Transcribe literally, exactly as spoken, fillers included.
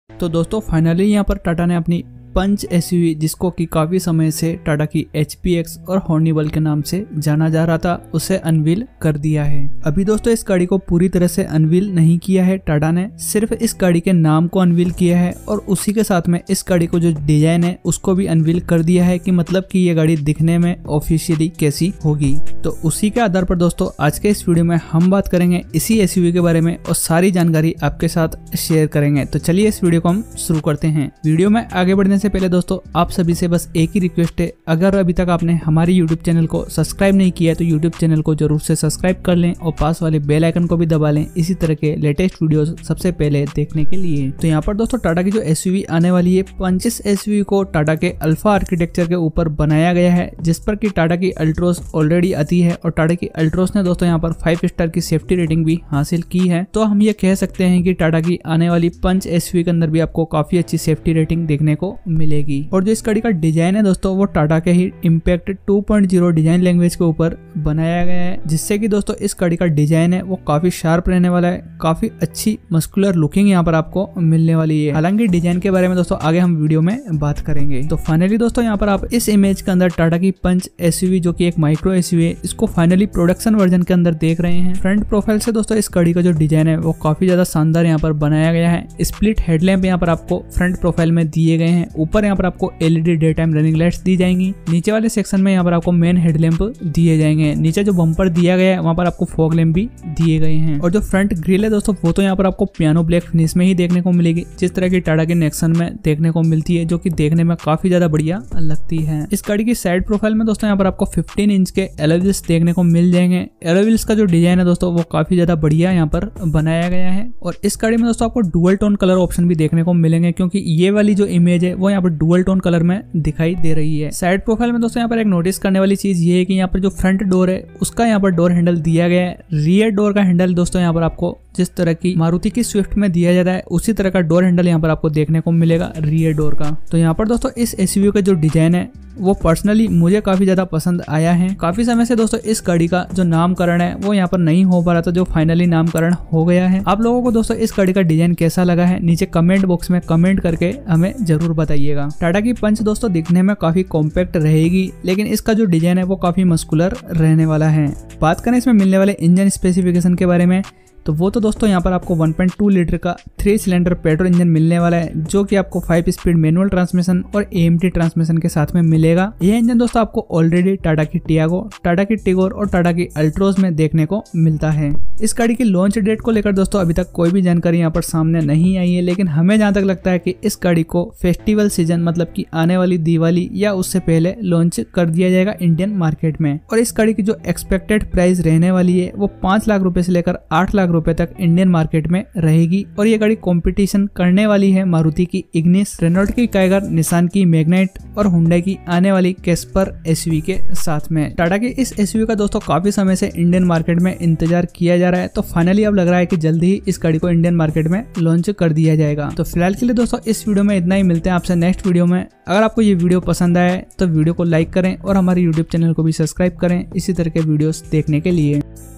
तो दोस्तों फाइनली यहाँ पर टाटा ने अपनी पंच एसयूवी, जिसको कि काफी समय से टाटा की एच पी एक्स और हॉर्निबल के नाम से जाना जा रहा था, उसे अनवील कर दिया है। अभी दोस्तों इस गाड़ी को पूरी तरह से अनवील नहीं किया है टाटा ने, सिर्फ इस गाड़ी के नाम को अनवील किया है और उसी के साथ में इस गाड़ी को जो डिजाइन है उसको भी अनवील कर दिया है कि मतलब कि ये गाड़ी दिखने में ऑफिशियली कैसी होगी। तो उसी के आधार पर दोस्तों आज के इस वीडियो में हम बात करेंगे इसी एसयूवी के बारे में और सारी जानकारी आपके साथ शेयर करेंगे। तो चलिए इस वीडियो को हम शुरू करते हैं। वीडियो में आगे बढ़ने से पहले दोस्तों आप सभी से बस एक ही रिक्वेस्ट है, अगर अभी तक आपने हमारे यूट्यूब चैनल को सब्सक्राइब नहीं किया है तो यूट्यूब चैनल को जरूर से सब्सक्राइब कर लें और पास वाले बेल आइकन को भी दबा लें इसी तरह के लेटेस्ट वीडियोस सबसे पहले देखने के लिए। तो यहाँ पर दोस्तों टाटा की जो एसयूवी आने वाली है पंच एसयूवी को टाटा के अल्फा आर्किटेक्चर के ऊपर बनाया गया है, जिस पर की टाटा की अल्ट्रोस ऑलरेडी आती है और टाटा की अल्ट्रोस ने दोस्तों यहाँ पर फाइव स्टार की सेफ्टी रेटिंग भी हासिल की है। तो हम ये कह सकते हैं कि टाटा की आने वाली पंच एसयूवी के अंदर भी आपको काफी अच्छी सेफ्टी रेटिंग देखने को मिलेगी। और जो इस गाड़ी का डिजाइन है दोस्तों वो टाटा के ही impact two point zero design language के ऊपर बनाया गया है, जिससे कि दोस्तों इस गाड़ी का डिजाइन है वो काफी शार्प रहने वाला है, काफी अच्छी मस्कुलर लुकिंग यहाँ पर आपको मिलने वाली है। हालांकि डिजाइन के बारे में दोस्तों आगे हम वीडियो में बात करेंगे। तो फाइनली दोस्तों यहाँ पर आप इस इमेज के अंदर टाटा की पंच एसयूवी जो कि एक माइक्रो एसयूवी है, इसको फाइनली प्रोडक्शन वर्जन के अंदर देख रहे हैं। फ्रंट प्रोफाइल से दोस्तों इस गाड़ी का जो डिजाइन है वो काफी ज्यादा शानदार यहाँ पर बनाया गया है। स्प्लिट हेडलैम्प यहाँ पर आपको फ्रंट प्रोफाइल में दिए गए हैं। ऊपर यहाँ पर आपको LED day time running lights दी जाएंगी। नीचे वाले सेक्शन में यहाँ पर आपको मेन हेडलैम्प दिए जाएंगे। नीचे जो बम्पर दिया गया है वहाँ पर आपको फॉग लैम्प भी दिए गए हैं। और जो फ्रंट ग्रिल है दोस्तों वो तो यहाँ पर आपको पियानो ब्लैक फिनिश में ही देखने को मिलेगी, जिस तरह की टाटा के नेक्सन में देखने को मिलती है, जो कि देखने में काफी ज्यादा बढ़िया लगती है। इस गाड़ी की साइड प्रोफाइल में दोस्तों यहाँ पर आपको फिफ्टीन इंच के एलॉय व्हील्स देखने को मिल जाएंगे। एलॉय व्हील्स का जो डिजाइन है दोस्तों वो काफी ज्यादा बढ़िया यहाँ पर बनाया गया है। और इस गाड़ी में दोस्तों आपको डुअल टोन कलर ऑप्शन भी देखने को मिलेंगे, क्योंकि ये वाली जो इमेज है वो यहाँ पर डुअल टोन कलर में दिखाई दे रही है। साइड प्रोफाइल में दोस्तों यहाँ पर एक नोटिस करने वाली चीज ये है कि यहाँ पर जो फ्रंट डोर है उसका यहाँ पर डोर हैंडल दिया गया है। रियर डोर का हैंडल दोस्तों यहाँ पर आपको जिस तरह की मारुति की स्विफ्ट में दिया जाता है उसी तरह का डोर हैंडल यहाँ पर आपको देखने को मिलेगा रियर डोर का। तो यहाँ पर दोस्तों इस एसयूवी का जो डिजाइन है वो पर्सनली मुझे काफी ज्यादा पसंद आया है। काफी समय से दोस्तों इस गाड़ी का जो नामकरण है वो यहाँ पर नहीं हो पा रहा था, जो फाइनली नामकरण हो गया है। आप लोगों को दोस्तों इस गाड़ी का डिजाइन कैसा लगा है नीचे कमेंट बॉक्स में कमेंट करके हमें जरूर बताइएगा। टाटा की पंच दोस्तों दिखने में काफी कॉम्पैक्ट रहेगी, लेकिन इसका जो डिजाइन है वो काफी मस्कुलर रहने वाला है। बात करें इसमें मिलने वाले इंजन स्पेसिफिकेशन के बारे में तो वो तो दोस्तों यहाँ पर आपको वन पॉइंट टू लीटर का थ्री सिलेंडर पेट्रोल इंजन मिलने वाला है, जो कि आपको फाइव स्पीड मैनुअल ट्रांसमिशन और एएमटी ट्रांसमिशन के साथ में मिलेगा। यह इंजन दोस्तों आपको ऑलरेडी टाटा की टियागो, टाटा की टिगोर और टाटा की अल्ट्रोज में देखने को मिलता है। इस गाड़ी की लॉन्च डेट को लेकर दोस्तों अभी तक कोई भी जानकारी यहाँ पर सामने नहीं आई है, लेकिन हमें जहाँ तक लगता है कि इस गाड़ी को फेस्टिवल सीजन मतलब की आने वाली दिवाली या उससे पहले लॉन्च कर दिया जाएगा इंडियन मार्केट में। और इस गाड़ी की जो एक्सपेक्टेड प्राइस रहने वाली है वो पांच लाख रुपए से लेकर आठ लाख रुपए तक इंडियन मार्केट में रहेगी। और ये गाड़ी कंपटीशन करने वाली है मारुति की इग्निस, रेनॉल्ट की काइगर, निसान की मैग्नाइट और हुंडई की आने वाली कैस्पर एसयूवी के साथ में। टाटा की इस एसयूवी का दोस्तों काफी समय से इंडियन मार्केट में इंतजार किया जा रहा है, तो फाइनली अब लग रहा है कि जल्दी ही इस गाड़ी को इंडियन मार्केट में लॉन्च कर दिया जाएगा। तो फिलहाल के लिए दोस्तों इस वीडियो में इतना ही, मिलते हैं आपसे नेक्स्ट वीडियो में। अगर आपको ये वीडियो पसंद आए तो वीडियो को लाइक करें और हमारे यूट्यूब चैनल को भी सब्सक्राइब करें इसी तरह के वीडियोस देखने के लिए।